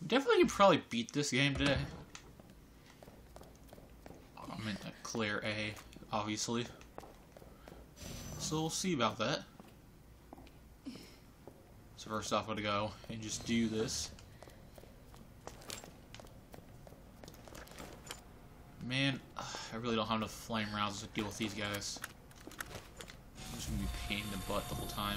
Definitely could probably beat this game today. I meant to clear A, obviously. So we'll see about that. So first off, I'm gonna go and just do this. Man, I really don't have enough flame rounds to deal with these guys. I'm just gonna be a pain in the butt the whole time.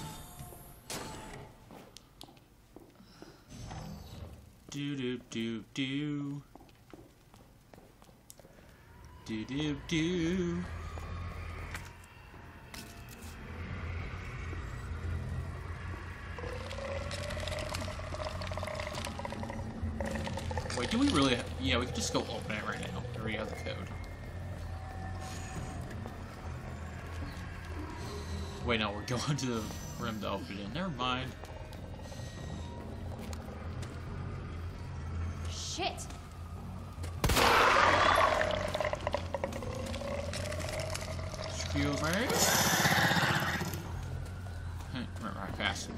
Do do do do. Do do do. Wait, do we really? Yeah, we could just go open it right now. We already have the code. Wait, no, we're going to the room to open it. Never mind. Shit! Excuse me. Right fast.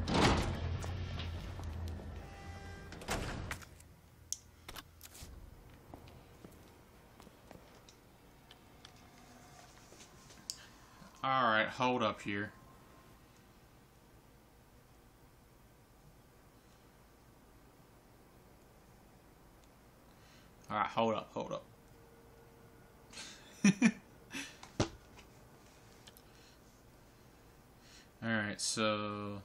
Alright, hold up here. Alright, hold up, hold up. Alright, so...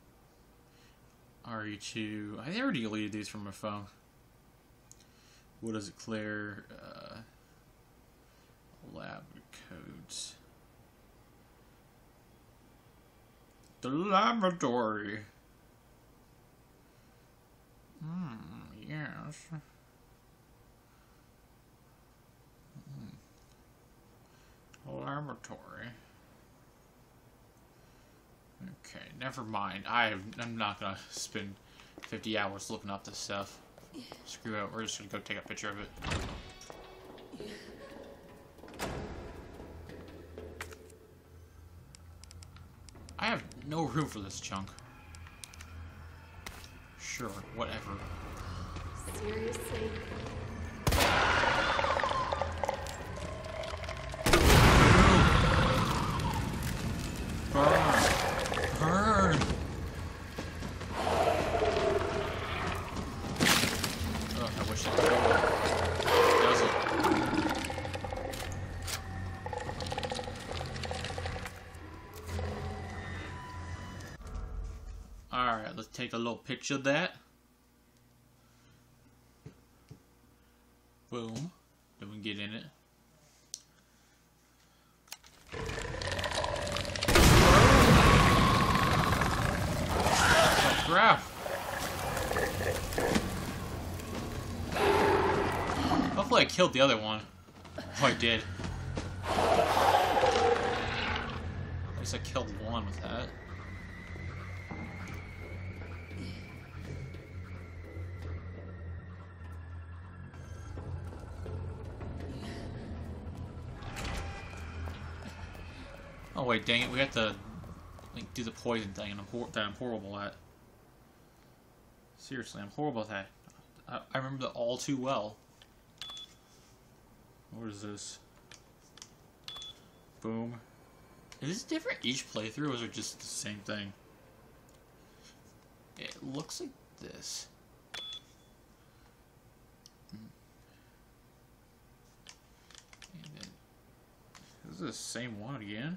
RE2... I already deleted these from my phone. What does it clear? Lab codes. The laboratory. Yes. Laboratory. Okay, never mind. I'm not gonna spend 50 hours looking up this stuff. Screw it, we're just gonna go take a picture of it. I have no room for this chunk. Sure, whatever. Seriously? Burn! Burn! Oh, I wish it does it. Alright, let's take a little picture of that. Boom. Then we can get in it. Oh, crap. Hopefully I killed the other one. Oh, I did. At least I killed one with that. Oh wait, dang it! We have to like do the poison thing, and I'm horrible at. Seriously, I'm horrible at that. I remember that all too well. What is this? Boom. Is this different each playthrough, or is it just the same thing? It looks like this. And then, is this the same one again?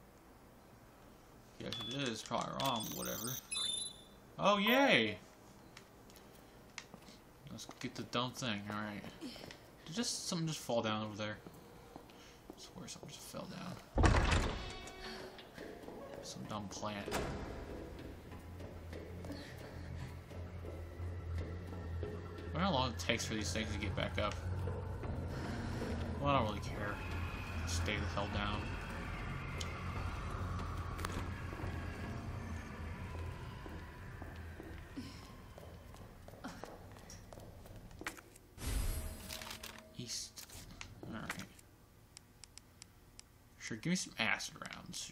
Yes, it is. Probably wrong, but whatever. Oh, yay! Let's get the dumb thing. Alright. Did something just fall down over there? I swear something just fell down. Some dumb plant. I wonder how long it takes for these things to get back up. Well, I don't really care. Stay the hell down. East. Alright. Sure, give me some acid rounds.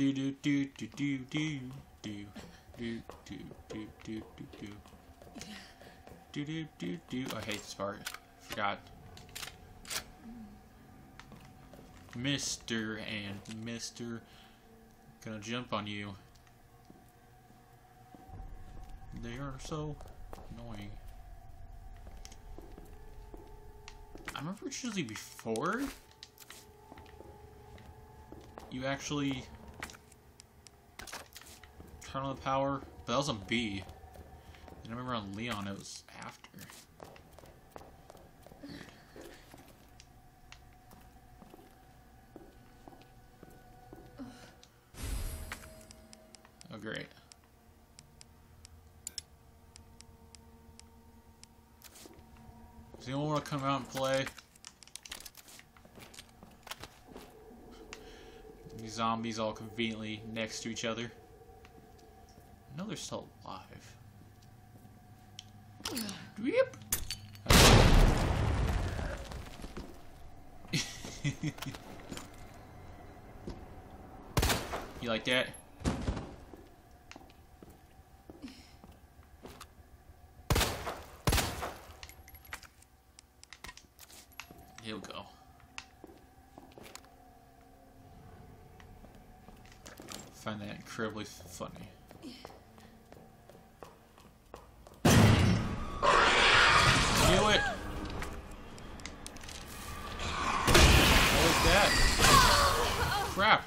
Do do do do do do do do do do do do do do do do. I hate this part. Forgot. Mr. and Mr. Gonna jump on you. They are so annoying. I remember it's usually before you actually turn on the power, but that was on B. And I remember on Leon it was after. Oh great. Does anyone want to come out and play? These zombies all conveniently next to each other. I know they're still alive. Yep. You like that? Here we go. Find that incredibly funny. Knew it! What was that? Crap!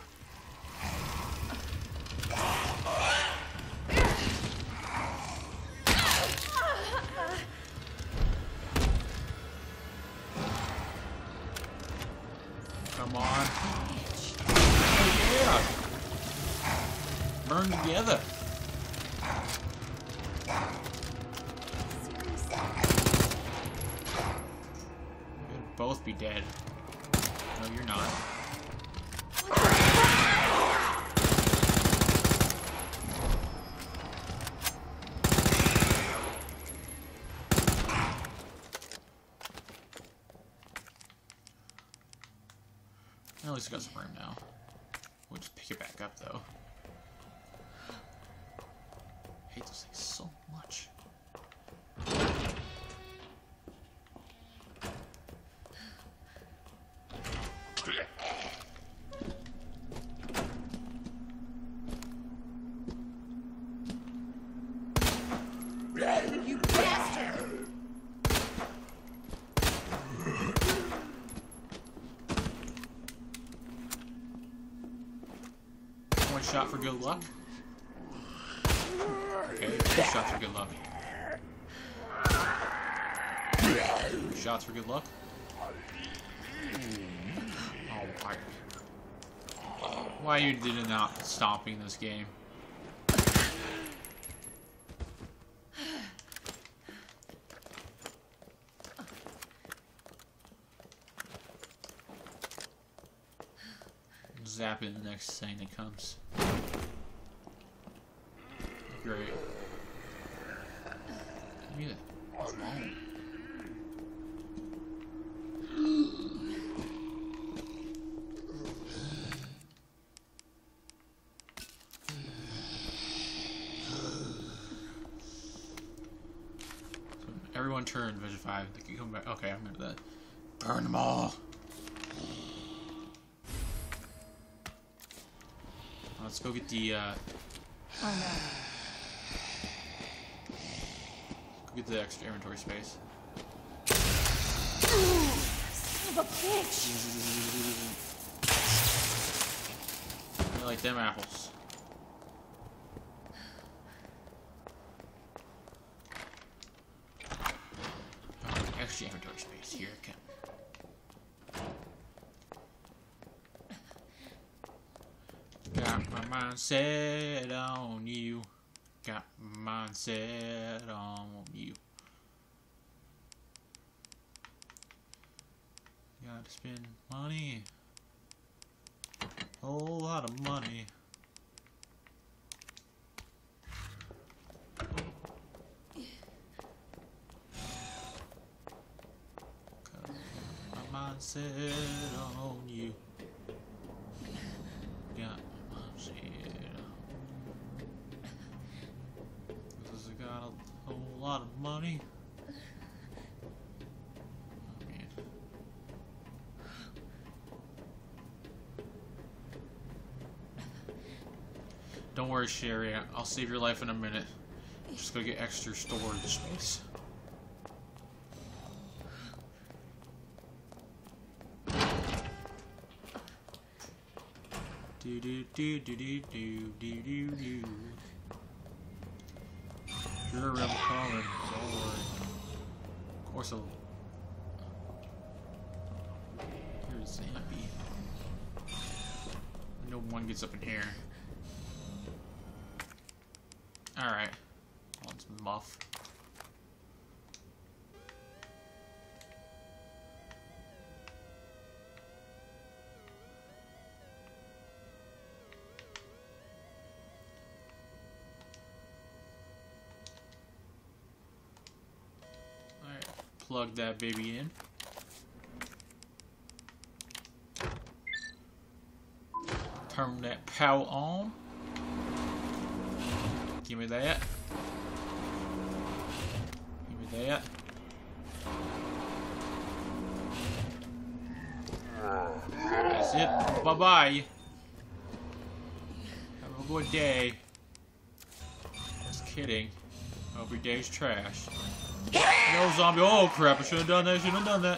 Come on. Oh yeah! Burn together! You'd both be dead. No, you're not. At least we got some room now. We'll just pick it back up though. I hate those things so much. You bastard! One shot for good luck. Okay, two shots for good luck. Shots for good luck. Alright. Why you did not stopping this game? Zap it in the next thing that comes. Great. Give me that. Oh. So everyone turn Vision 5. They can come back. Okay, I remember that. Burn them all. Let's go get the, Oh no. Go get the extra inventory space. Son of a bitch! I like them apples. Oh, extra inventory space. Here it comes. Got my mind set on you. Got my mind set on you. Gotta spend money. Whole lot of money. Got my mind set on you. Got my mind set lot of money. Oh, man. Don't worry, Sherry. I'll save your life in a minute. Just go get extra storage space. Do do do do do do do do do. Sure, I'm coming. Don't worry. Of course I'll. Here's Zappy. No one gets up in here. Alright. Let's muff. Alright, plug that baby in. Turn that power on. Give me that. Give me that. That's it. Bye-bye. Have a good day. Just kidding. Every day's trash. No zombie. Oh crap, I should have done that. Should have done that.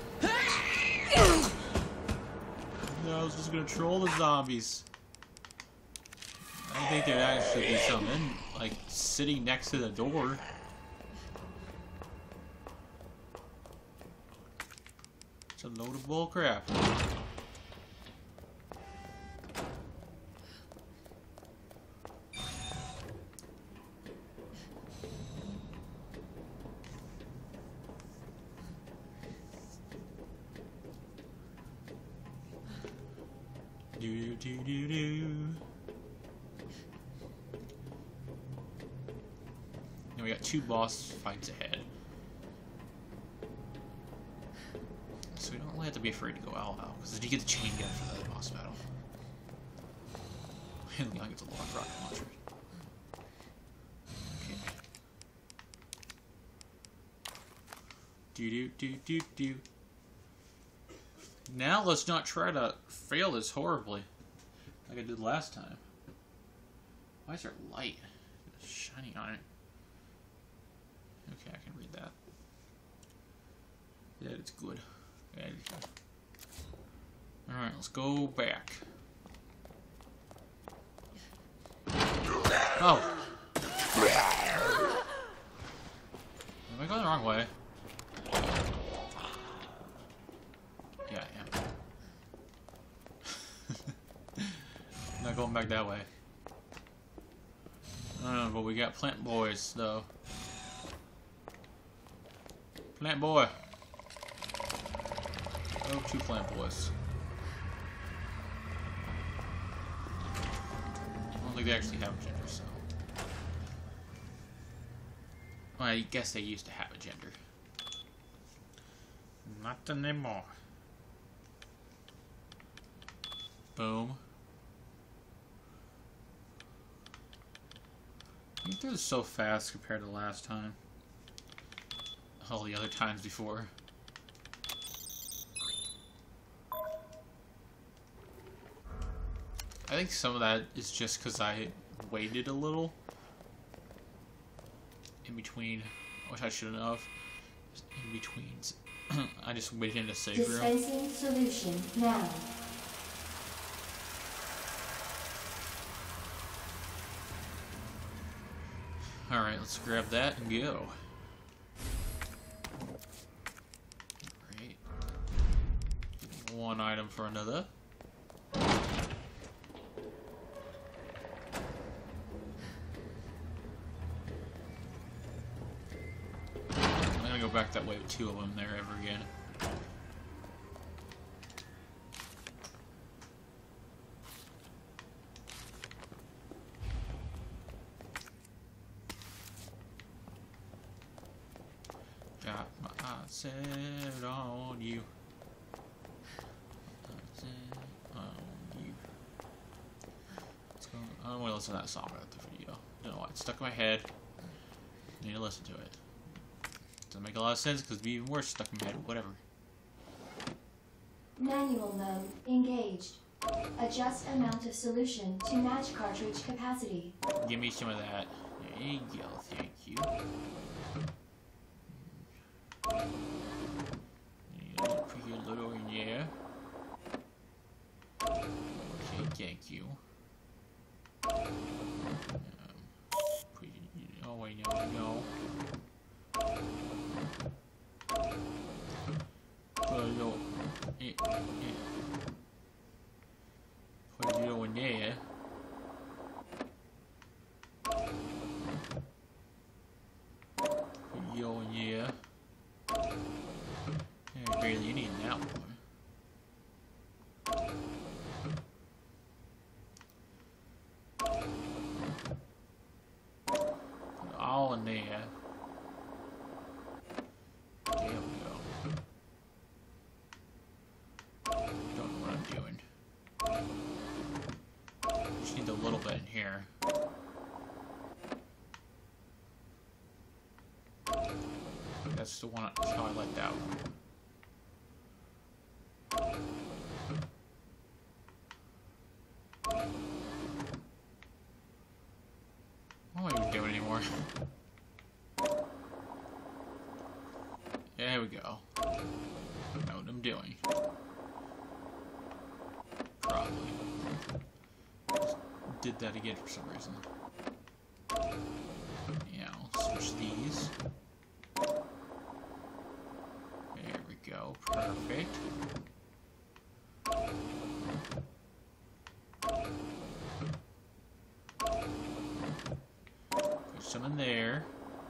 No, I was just gonna troll the zombies. I think there'd actually be something, like, sitting next to the door. It's a load of bull crap. Do do do do. And we got 2 boss fights ahead. So we don't really have to be afraid to go all out, because did you get the chain gun for that boss battle? And Leon gets a lot of rocket launcher. Okay. Do do do do do. Now let's not try to fail this horribly, like I did last time. Why is there light shining on it? Okay, I can read that. Yeah, it's good. Yeah, it's good. Alright, let's go back. Oh! Am I going the wrong way? Yeah, I am. Not going back that way. But we got plant boys, though. Plant boy. Oh, 2 plant boys. I don't think they actually have a gender, so. Well, I guess they used to have a gender. Not anymore. Boom. I think they're so fast compared to last time. All the other times before. I think some of that is just because I waited a little in between, which I shouldn't have. In betweens. I just waited in a safe room. Dispensing solution now. Alright, let's grab that and go. Alright. 1 item for another. I'm gonna go back that way with 2 of them there ever again. Got my eyes set on you. On you. Let's go. I don't want to listen to that song about the video. I don't know why. It's stuck in my head. need to listen to it. Doesn't make a lot of sense because it'd be even worse stuck in my head. Whatever. Manual mode engaged. Adjust amount of solution to match cartridge capacity. Give me some of that. There you go. Thank you. Put your little in there. Okay, thank you. Oh wait, no. Put a little, Put a little in there. Put a little in there. There's barely any in that one. All in there. There we go. Don't know what I'm doing. Just need a little bit in here. That's the one. That's how I like that one. What am I even doing anymore? There we go. I know what I'm doing. Probably. Just did that again for some reason. Yeah, I'll switch these. There we go. Perfect. Put some in there.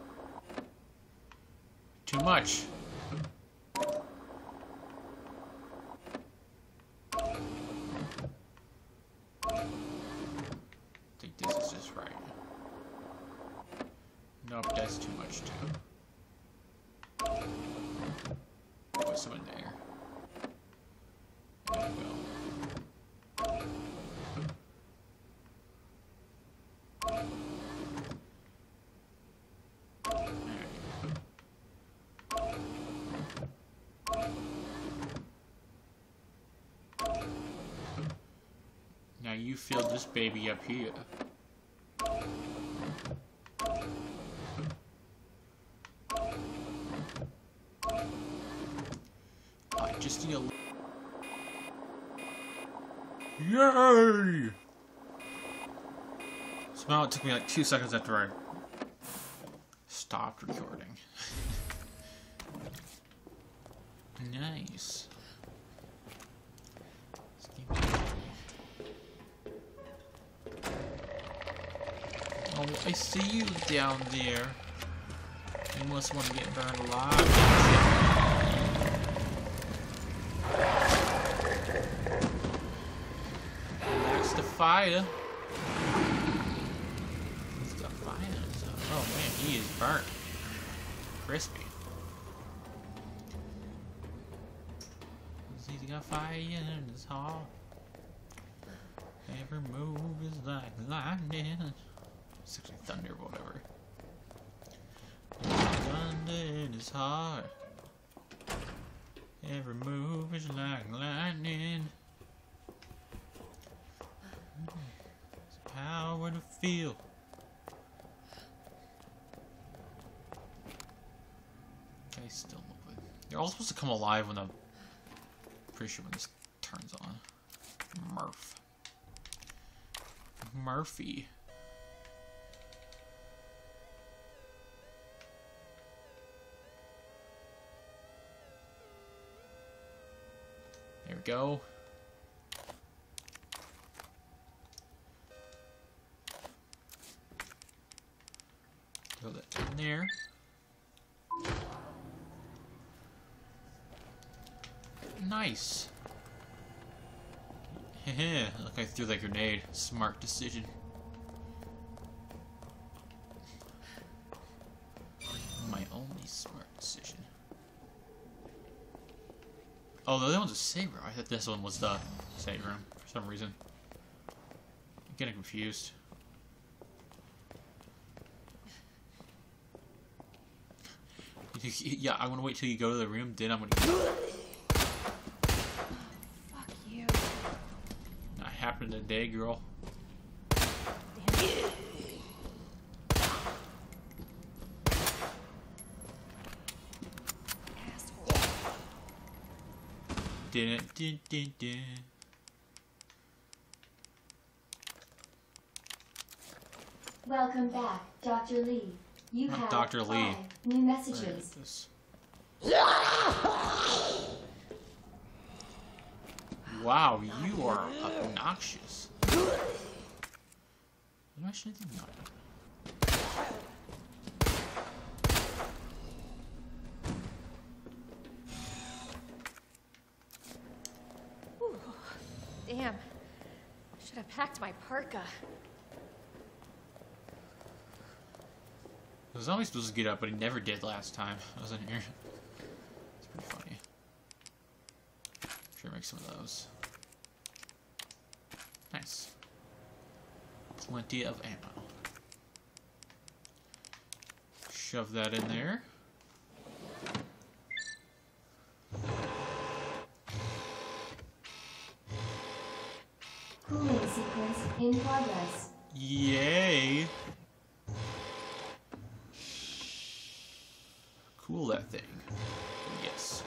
Too much. I think this is just right. Nope, that's too much too. Put some in there. There we go. Now you fill this baby up here. I just need a... Yay! Somehow it took me like 2 seconds after I stopped recording. Nice. Oh, I see you down there. You must want to get burned alive. That's the fire. That's the fire. Oh man, he is burnt. Crispy. He's got fire in his heart. Every move is like lightning. It's actually thunder or whatever. Thunder in his heart. Every move is like lightning. It's power to feel. Okay, still moving. They're all supposed to come alive when I'm pretty sure when this turns on. Murphy. There we go. Throw that in there. Nice. Heh, look, I threw that grenade. Smart decision. My only smart decision. Oh, the other one's a save room. I thought this one was the save room for some reason. I'm getting confused. Yeah, I want to wait till you go to the room, then I'm gonna. Fuck you. Not happening today, girl. Damn it. Asshole. Dun. Welcome back, Dr. Lee. You Not have Dr. Lee. 5 new messages. This. Wow, you are obnoxious. Did I shoot anything? No. Whew. Damn. Should have packed my parka. The zombie's supposed to get up, but he never did last time I was in here. It's pretty funny. Sure, make some of those. Nice. Plenty of ammo. Shove that in there. Cooling sequence in progress. Yay! Cool that thing. Yes.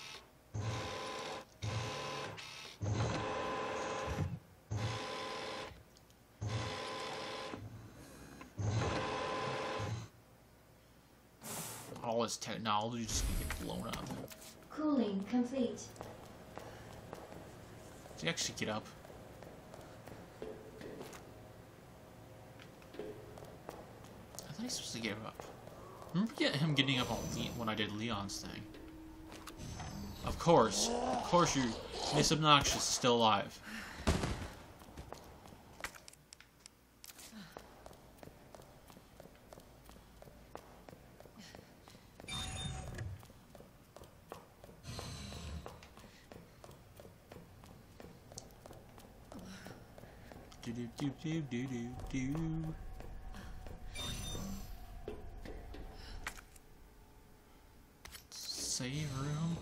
All this technology just gonna get blown up. Cooling complete. Did he actually get up? I thought he was supposed to get up. Remember him getting up on when I did Leon's thing? Of course you, Miss Obnoxious is still alive. Do do do do do do do. Save room.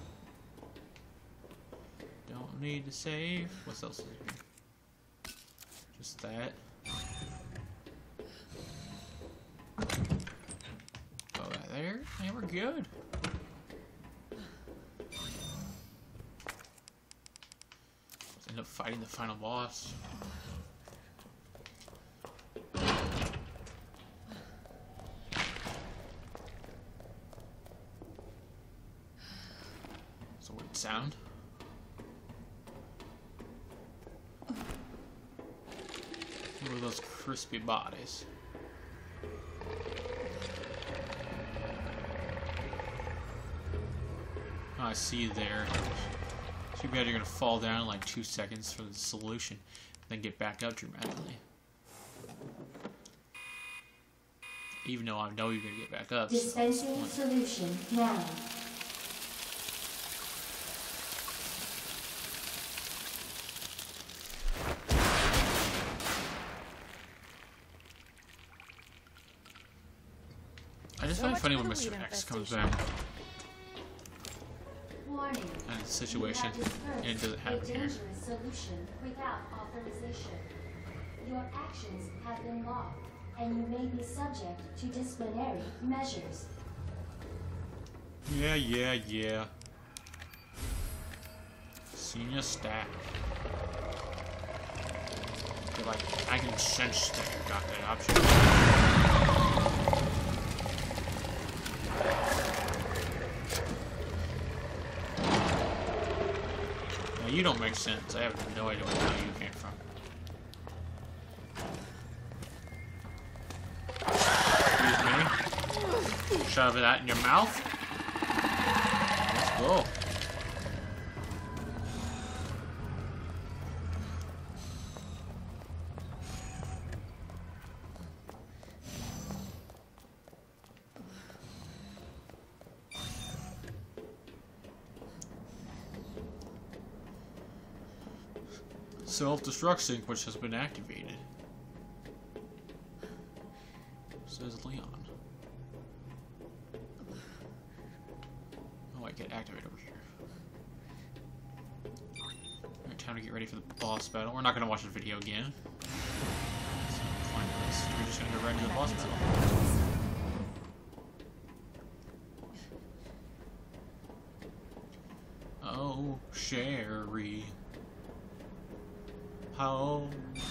Don't need to save. What else is here? Just that. Go right there. And we're good. End up fighting the final boss. Weird sound. Look at those crispy bodies. Oh, I see you there. Too bad you're gonna fall down in like 2 seconds for the solution, then get back up dramatically. Even though I know you're gonna get back up. Dispensing solution now. I just find it funny when Mr. X comes back Warning. in a situation and it doesn't A happen here. dangerous solution without authorization. Your actions have been logged, and you may be subject to disciplinary measures. Yeah. Senior staff. They're like, I can sense that you got that option. Now, you don't make sense. I have no idea where you came from. Excuse me. Shove that in your mouth. Let's go. Self-destruct sync, which has been activated. Says Leon. I get activated over here? Alright, time to get ready for the boss battle. We're not gonna watch the video again. It's pointless. We're just gonna go right into the boss battle. Oh, Sherry. How?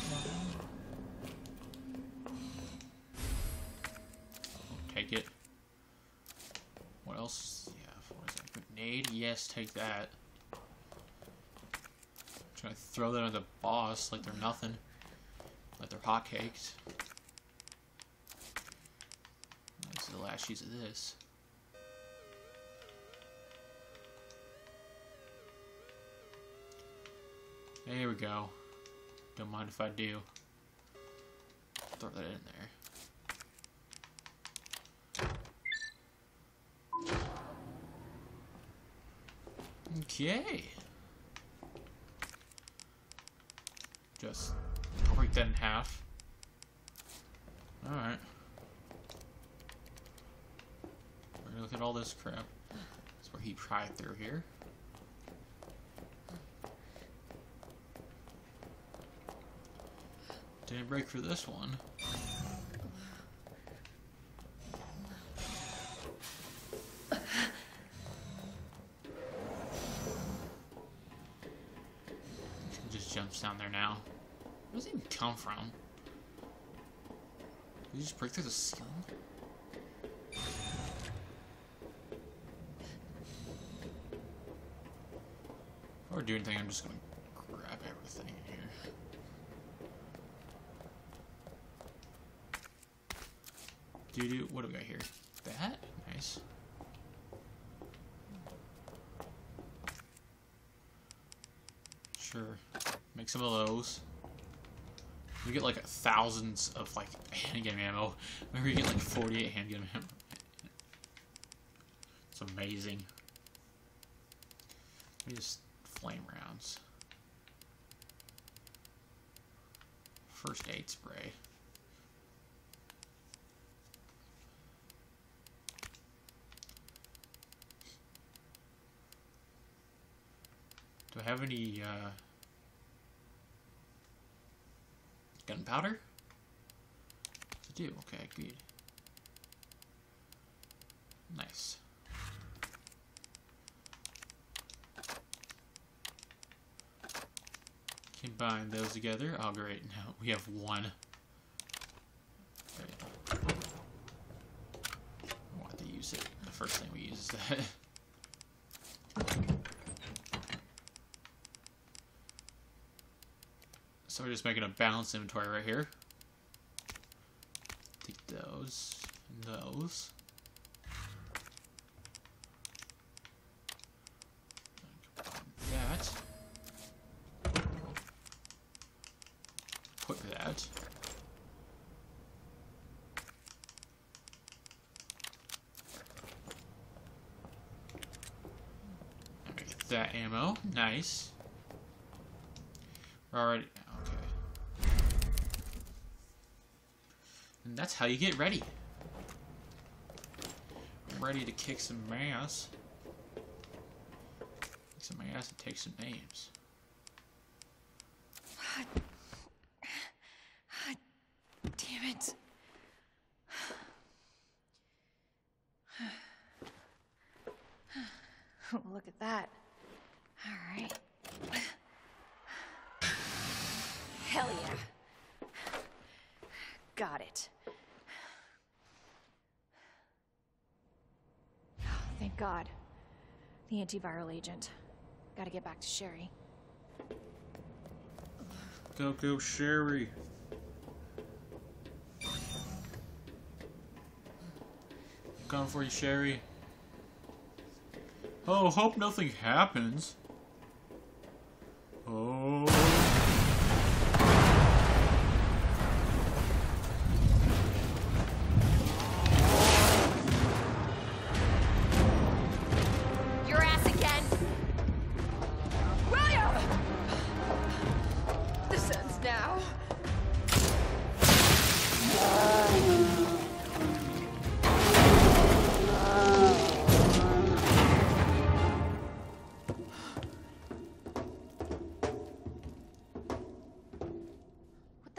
Take it. What else? Yeah, what is that? Grenade? Yes, take that. Trying to throw that at the boss like they're nothing. Like they're hotcakes. This is the last use of this. There we go. Don't mind if I do. Throw that in there. Okay. Just break that in half. Alright. We're gonna look at all this crap. That's where he pried through here. Didn't break for this one. Just jumps down there now. Where does he even come from? Did he just break through the ceiling? Before I do anything, I'm just gonna grab everything in here. What do we got here? That? Nice. Sure. Make some of those. We get like thousands of like handgun ammo. Maybe we get like 48 handgun ammo. It's amazing. We just flame rounds. First aid spray. Do I have any gunpowder? I do. Okay, good. Nice. Combine those together. Oh, great. Now we have one. Okay. I want to use it. The first thing we use is that. So we're just making a balanced inventory right here. Take those and those. That. Put that. And we get that ammo. Nice. We're already. And that's how you get ready. I'm ready to kick some ass. Kick some ass and take some names. Damn it. Look at that. All right. Hell yeah. Got it. Oh, thank God. The antiviral agent. Gotta get back to Sherry. Go, Sherry. Coming for you, Sherry. Oh, hope nothing happens. Oh.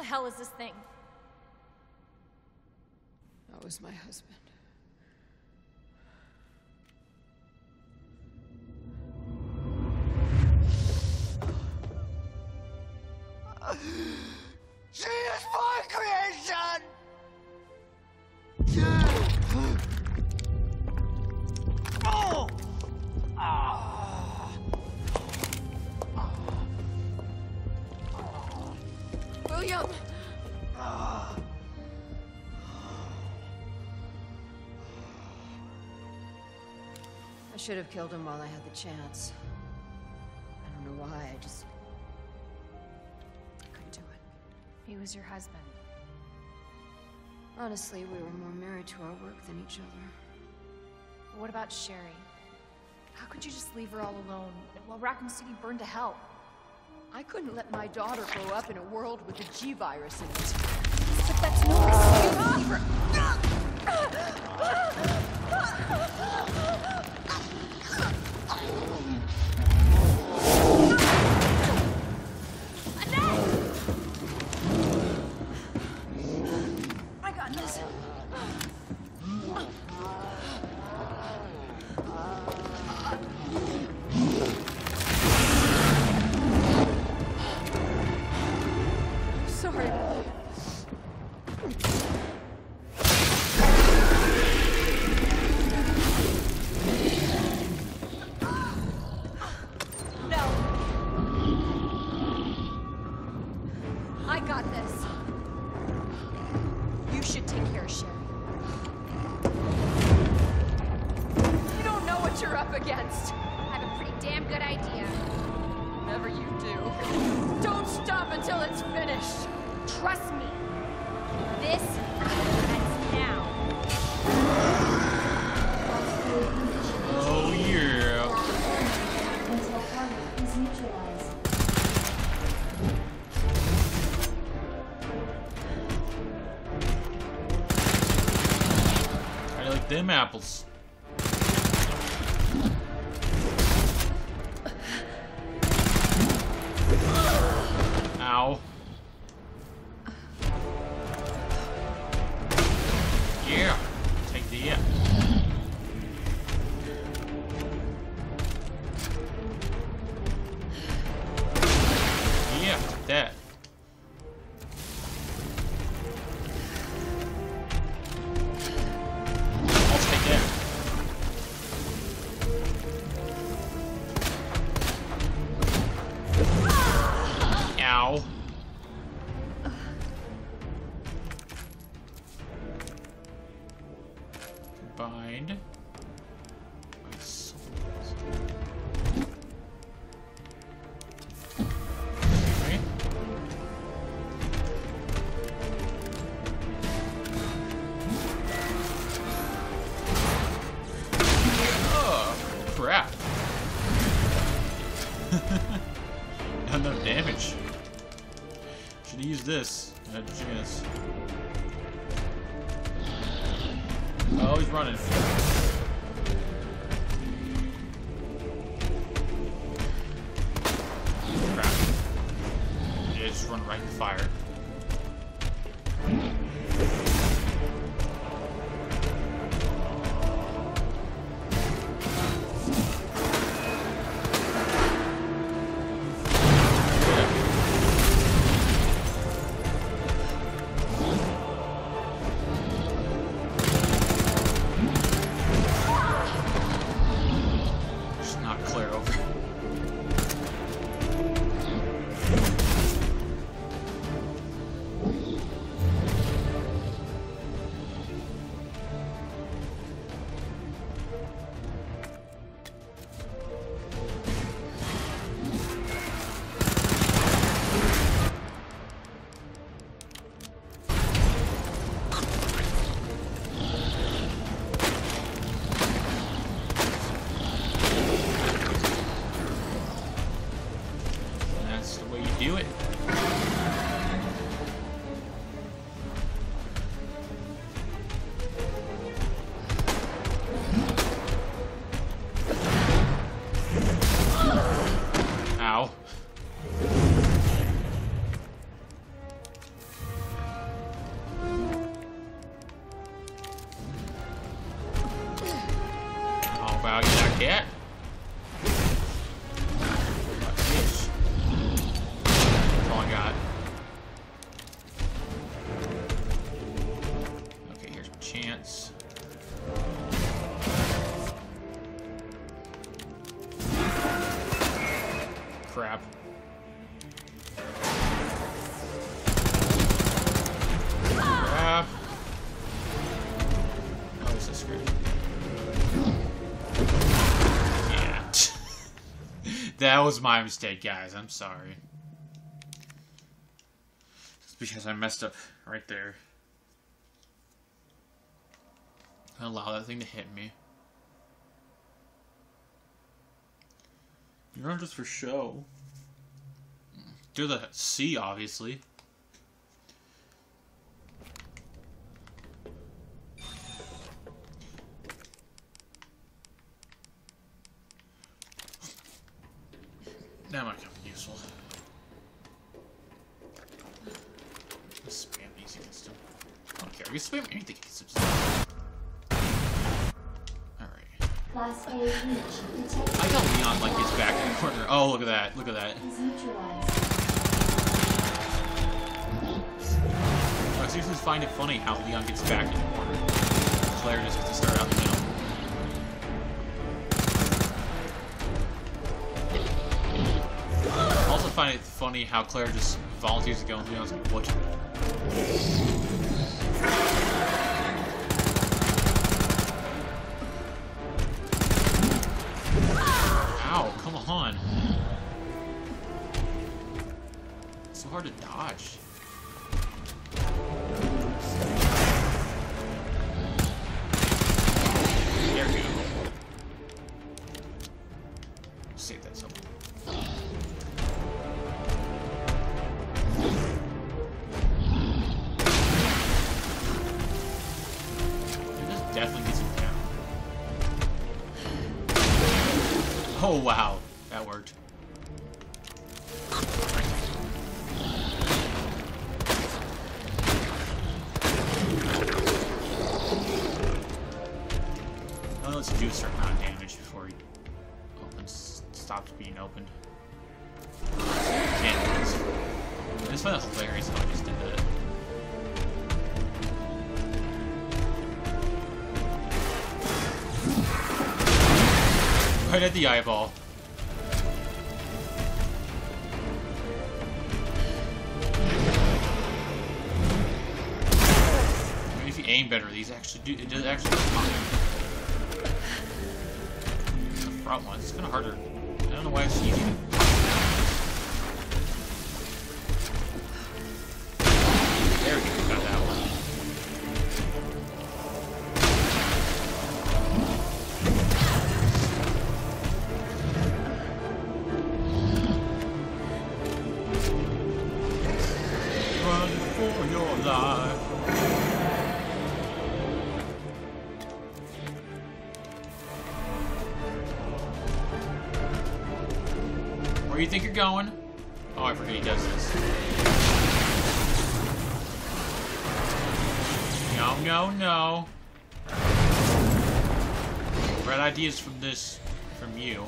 hell is this thing? That was my husband. She is my creation! Oh! William! I should have killed him while I had the chance. I don't know why, I couldn't do it. He was your husband. Honestly, we were more married to our work than each other. What about Sherry? How could you just leave her all alone while Raccoon City burned to hell? I couldn't let my daughter grow up in a world with a G-virus in it. But that's no excuse for... I got this. Sorry. No. I got this. You should take care of Sherry. You don't know what you're up against. I have a pretty damn good idea. Whatever you do, don't stop until it's finished. Trust me. This ends now. Oh yeah. Until karma is neutralized. I like them apples. Ow. Yeah. Take the Yeah, take that. I'll take that. Ow. Combined. My souls. Okay. Oh, crap. Not enough damage. Should use this. I had a chance. Oh, he's running. Crap. Yeah, just run right in the fire. Just knock Claire over. cat? Fish. That's all I got. Okay, here's my chance. Crap. Crap. Oh, this is screwed. Yeah. That was my mistake, guys. I'm sorry. It's because I messed up right there. I allow that thing to hit me. You're not just for show. Do the C, obviously. That might come useful. Just spam these against him. I don't care. You spam anything against him. Alright. Class A breach detected. I got Leon like his back in the corner. Oh, look at that. Look at that. Is neutralized. I seriously find it funny how Leon gets back in the corner. Claire just gets to start out in the middle. I also find it funny how Claire just volunteers to go and Leon's like, what? Ow, come on. It's so hard to dodge. There we go. Save that somewhere. This definitely gets him down. Oh wow, that worked. Well, let's do a certain amount of damage before he stops being opened. Can't do this. I just find it hilarious how I just did that. Right at the eyeball. Maybe if you aim better, these actually do. It does actually. The front one. It's kind of harder. I don't know why it's easy. There we go. Got that one. Run for your life. Where do you think you're going? Oh, I forget he does this. No, no, no. Red ideas from you.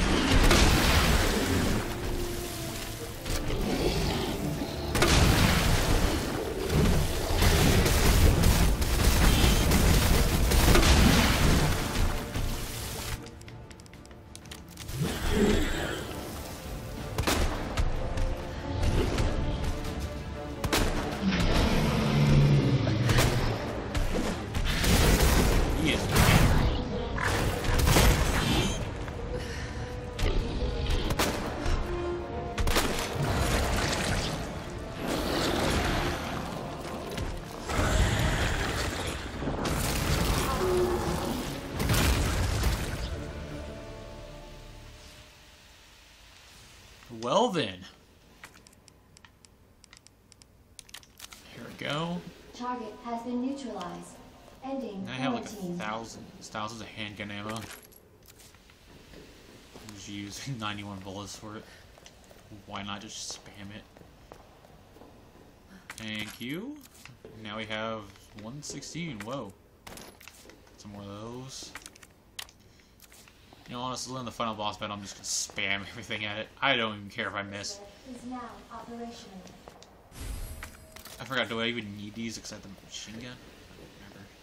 He is angry. Well then. Here we go. Target has been neutralized. Ending I have like quarantine. thousands of handgun ammo. I'm just using 91 bullets for it. Why not just spam it? Thank you. Now we have 116. Whoa. Some more of those. You know, honestly, in the final boss battle, I'm just gonna spam everything at it. I don't even care if I miss. Is now operational. I forgot, do I even need these except the machine gun? I don't remember.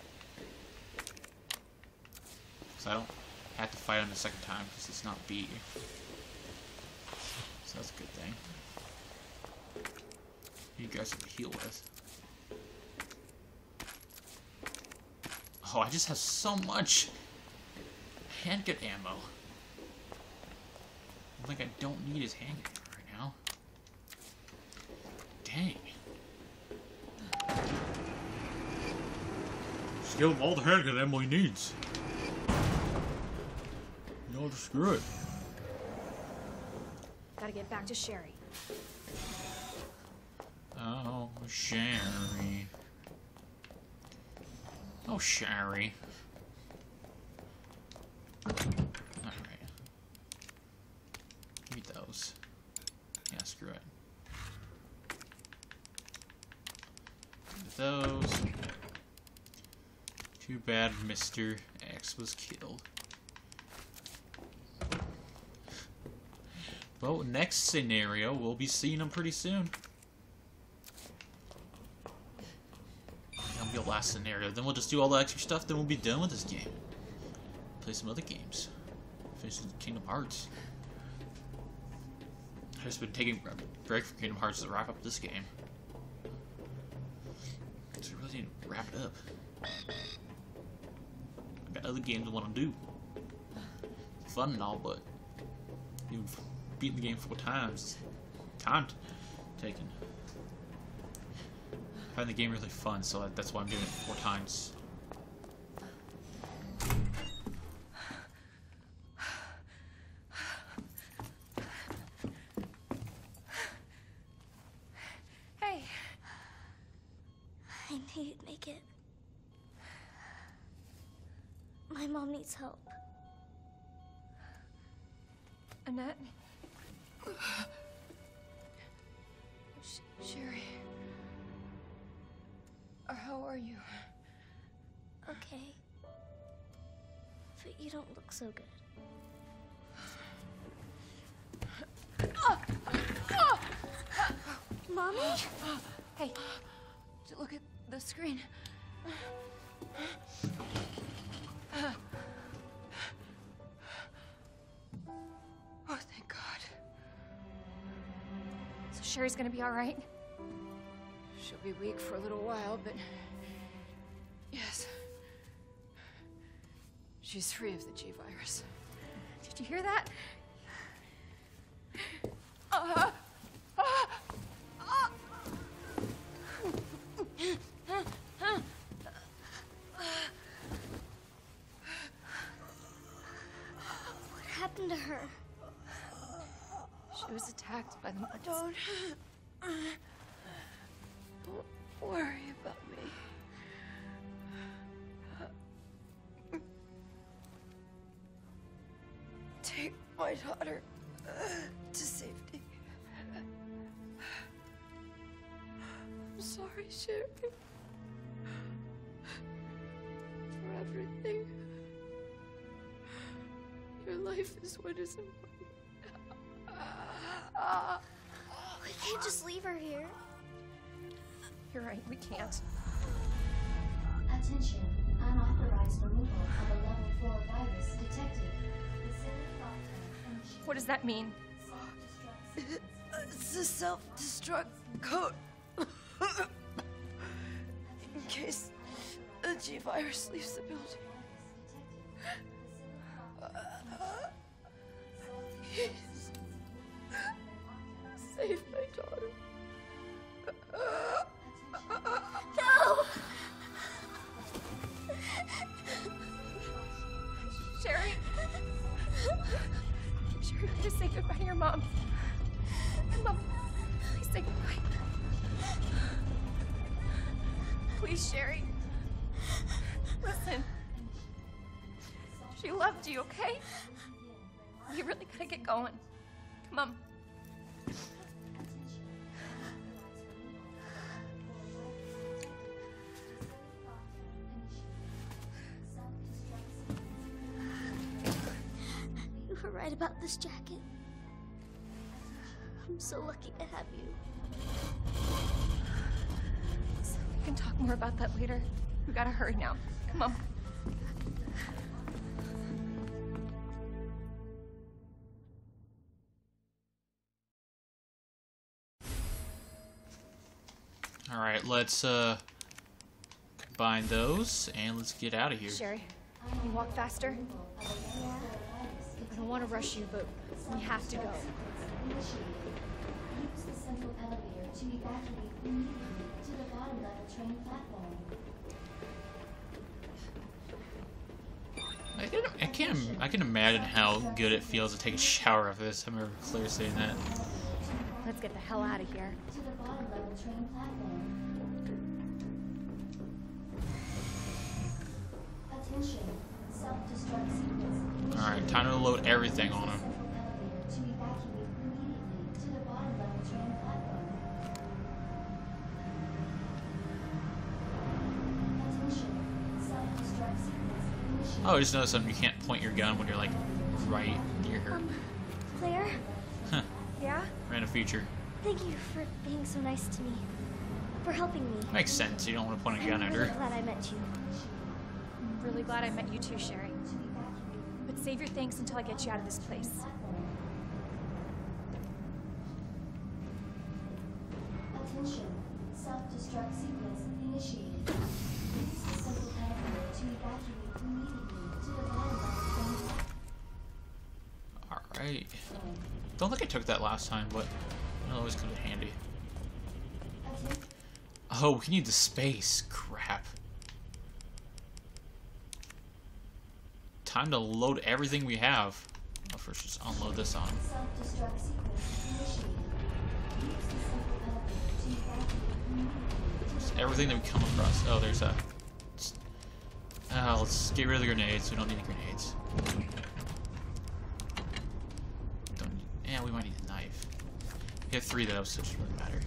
Because I don't have to fight him the second time because it's not B. So that's a good thing. You guys can heal with. Oh, I just have so much handgun ammo. Like I don't need his handgun right now. Dang. Just give him all the handgun ammo he needs. No, just screw it. Gotta get back to Sherry. Oh, Sherry. Oh, Sherry. Alright. Give me those. Yeah, screw it. Give me those. Too bad Mr. X was killed. Well, next scenario, we'll be seeing him pretty soon. That'll be the last scenario. Then we'll just do all the extra stuff, then we'll be done with this game. Play some other games. Finish Kingdom Hearts. I've just been taking a break from Kingdom Hearts to wrap up this game. So I really need to wrap it up. I've got other games I want to do. It's fun and all, but you've beaten the game 4 times. Time taken. I find the game really fun, so that's why I'm doing it 4 times. Hey, I knew you'd make it. My mom needs help. Annette. Sherry. How are you? Okay. But you don't look so good. Mommy? Hey, look at the screen. Oh, thank God. So Sherry's gonna be all right? She'll be weak for a little while, but yes. She's free of the G virus. Did you hear that? What happened to her? She was attacked by the monsters. Don't worry about me. Take my daughter to safety. I'm sorry, Sherry. For everything. Your life is what is important. We can't just leave her here. You're right, we can't. Attention, unauthorized removal of a level 4 virus detected. What does that mean? It's a self-destruct code. In case the G virus leaves the building. Please. Save my daughter. No! Sherry? Sherry, just say goodbye to your mom. Mom, please say goodbye. Please, Sherry. Listen. She loved you, okay? You really gotta get going. Come on. right about this jacket. I'm so lucky to have you. We can talk more about that later. We gotta hurry now. Come on. Alright, let's combine those and let's get out of here. Sherry, can you walk faster? I don't want to rush you, but we have to go. Use the central elevator to evacuate immediately to the bottom level train platform. I can imagine how good it feels to take a shower after this. I remember Claire saying that. Let's get the hell out of here. To the bottom level train platform. Attention, self-destruct sequence. Alright, time to load everything on him. Central elevator to evacuate immediately to the bottom level train platform. Attention, self-destruct sequence initiated. Oh, I just noticed something. You can't point your gun when you're like right near her. Claire? Huh. Yeah? Random feature. Thank you for being so nice to me. For helping me. Makes sense. You don't want to point a gun I'm at really her. glad I met you. I'm really glad I met you too, Sherry. But save your thanks until I get you out of this place. Attention, self-destruct sequence initiated. Use the central elevator to evacuate immediately to the bottom level train platform. Alright. Don't think I took that last time, but it always comes in handy. Oh, we need the space. Crap. Time to load everything we have. Oh, first just unload this on. Self-destruct sequence initiated. Use the central elevator to evacuate immediately to Just the everything that we come across. Oh, there's a... let's get rid of the grenades. We don't need any grenades. Yeah, we might need a knife. We have 3 though, so it doesn't really matter.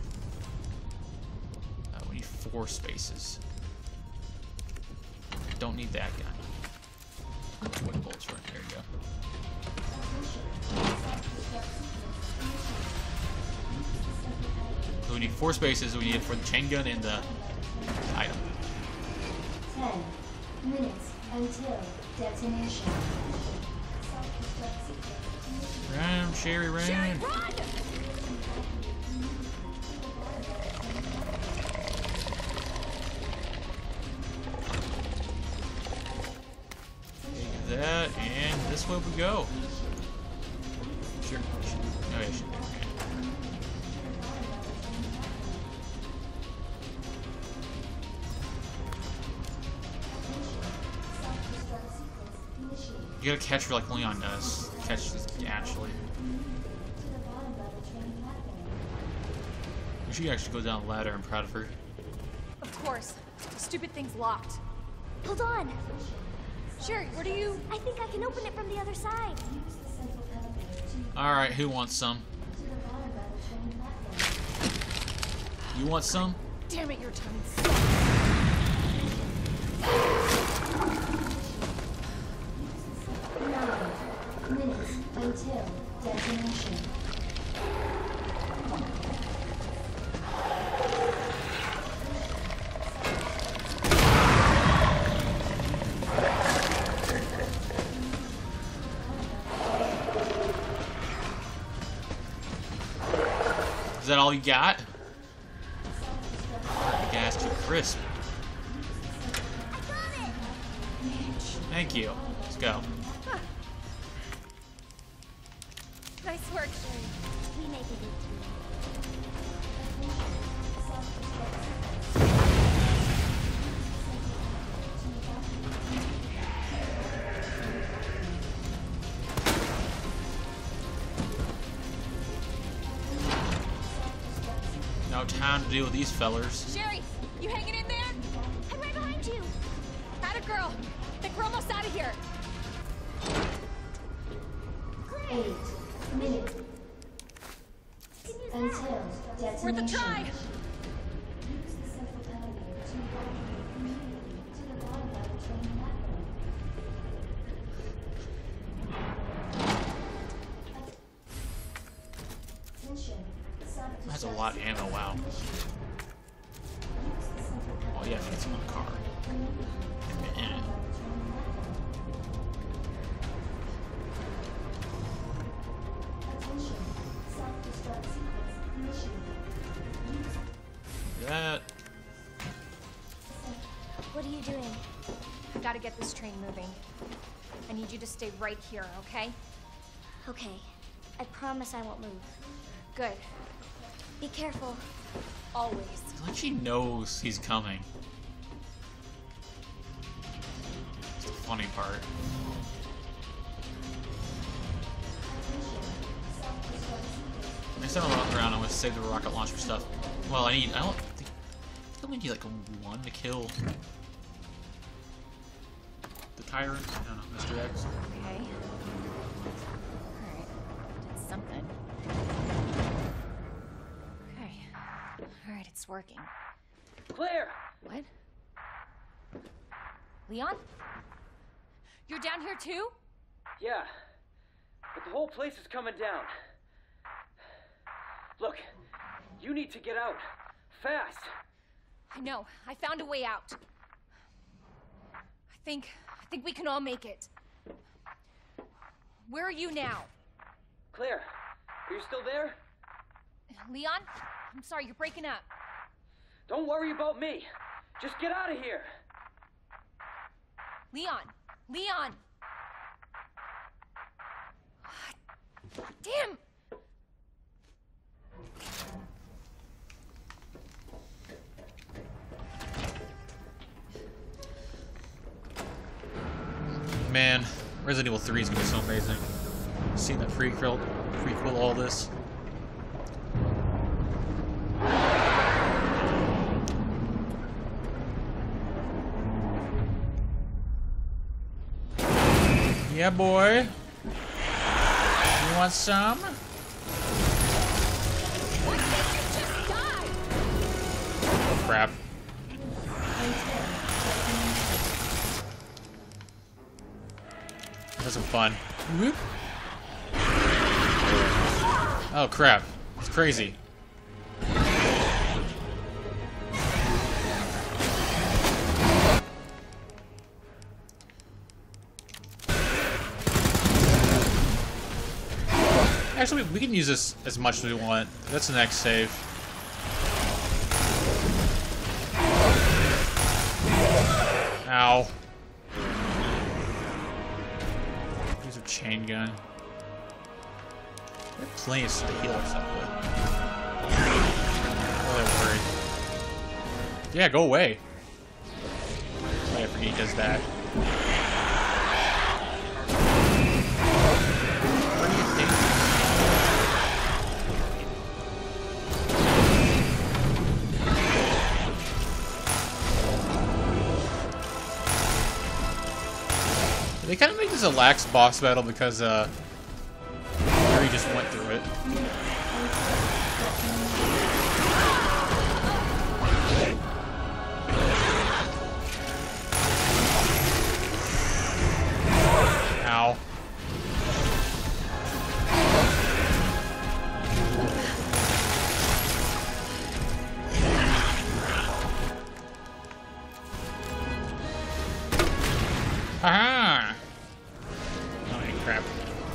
We need 4 spaces. Don't need that gun. What bolts right there? You go. So we need 4 spaces. We need it for the chain gun and the item. 10 minutes until detonation. Self-destruct sequence initiated. Ram, Sherry, ram. Sherry, run! Take that, and this way we go. Sure. Oh, yeah, sure. You gotta catch her like only on us. Catch this actually. She actually goes down the ladder. I'm proud of her. Of course. The stupid thing's locked. Hold on. Sherry, where do you... I think I can open it from the other side. Alright, who wants some? You want some? Damn it, your tongue's... 9 minutes until detonation. Is that all you got? Gas too crisp. Thank you. Let's go. Nice work, Sherry. We make it. No time to deal with these fellers. Sherry, you hanging in there? I'm right behind you. Atta girl. I think we're almost out of here. 8 minutes Can use until detonation. Worth a try. Use the central elevator to evacuate immediately to the bottom level train platform. That's a lot of ammo, wow. Oh yeah, it's in the car. That. What are you doing? I gotta get this train moving. I need you to stay right here, okay? Okay. I promise I won't move. Good. Be careful. Always. Like she knows he's coming. It's the funny part. Next time I run around, I'm gonna save the rocket launcher stuff. Well, I don't need like one to kill the tyrant. I don't know, Mr. X. Okay. Alright. Did something. Okay. Alright, it's working. Claire! What? Leon? You're down here too? Yeah, but the whole place is coming down. Look, you need to get out. Fast! I know. I found a way out. I think we can all make it. Where are you now? Claire, are you still there? Leon? I'm sorry, you're breaking up. Don't worry about me. Just get out of here. Leon! Leon! Damn! Man, Resident Evil 3 is gonna be so amazing. Seeing that prequel all this. Yeah, boy. You want some? Oh, crap. That's some fun. Whoop. Oh, crap. It's crazy. Actually, we can use this as much as we want. That's the next save. Ow. Use a chain gun. We have plenty of stuff to heal ourselves with. Oh, they're worried. Yeah, go away. I forget he does that. What do you think? They kind of make this a lax boss battle because, Harry just went through it. Ow. Aha! Oh, crap.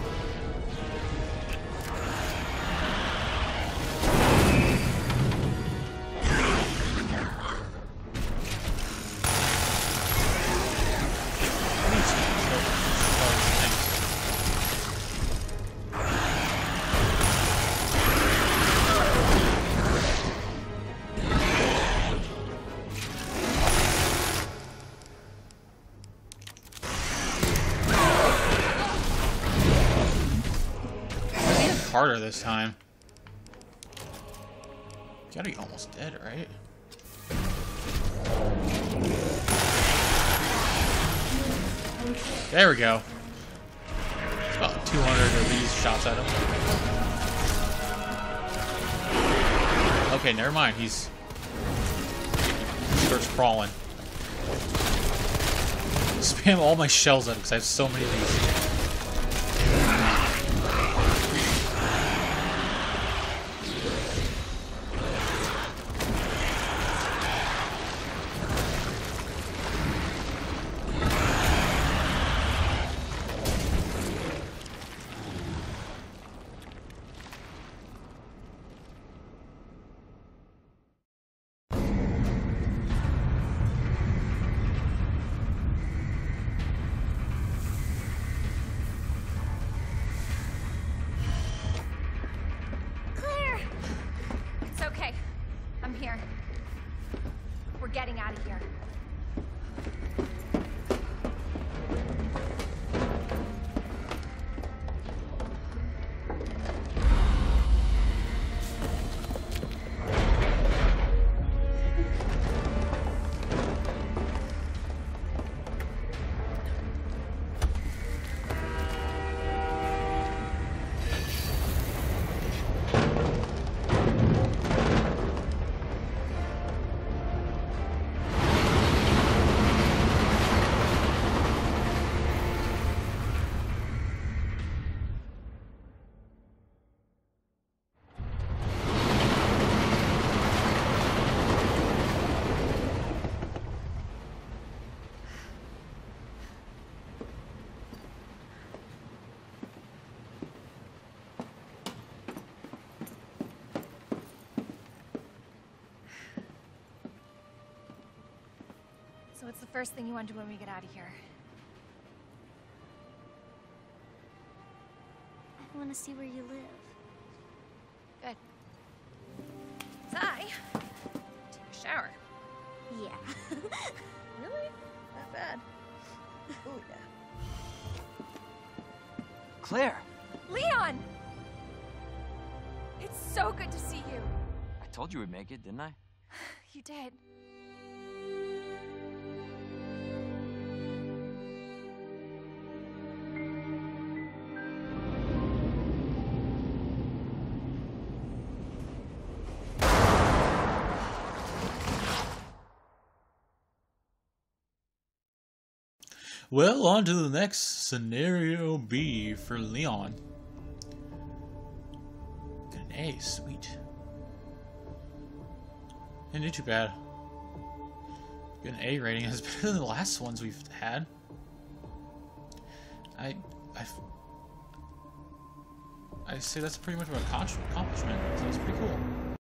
Harder this time. You gotta be almost dead, right? There we go. It's about 200 of these shots at him. Okay, never mind. He starts crawling. Spam all my shells at him because I have so many of these. first thing you want to do when we get out of here? I want to see where you live. Good. I take a shower. Yeah. Really? Not bad. Oh yeah. Claire! Leon! It's so good to see you. I told you we'd make it, didn't I? You did. Well, on to the next scenario B for Leon. Got an A, sweet. Didn't do too bad. Got an A rating. It's better than the last ones we've had. I say that's pretty much an accomplishment, so it's pretty cool.